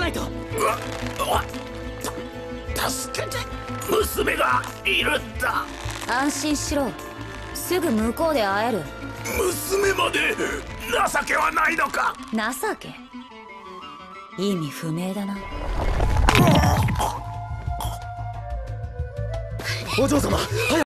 ないと。 助けて。娘がいるんだ。 安心しろ、すぐ向こうで会える。 娘まで情けはないのか。 情け、意味不明だな。 お嬢様、早く